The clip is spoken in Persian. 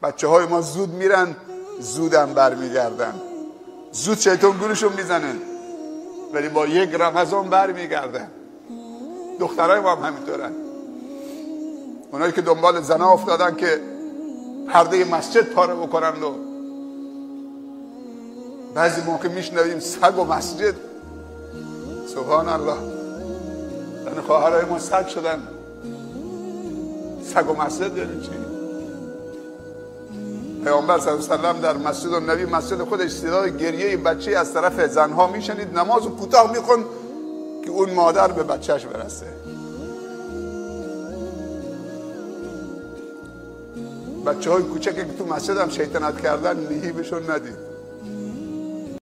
بچه های ما زود میرن زودم برمیگردن، زود شیطان گولشون میزنه ولی با یک رمضان برمیگردن. دخترای ما هم همینطورن، اونایی که دنبال زنا افتادن که پرده مسجد پاره بکنن و بعضی موقع میشنویم سگ و مسجد. سبحان الله، یعنی خواهرای ما سگ شدن. سگ و مسجد یعنی چی؟ پیامبر صلی الله علیه و سلم در مسجد النبی، مسجد خودش، صدای گریه بچه از طرف زنها میشنید، نمازو کوتاه میخوند که اون مادر به بچهش برسه. بچه های کوچکی که تو مسجد هم شیطنت کردن نهیبشون ندید.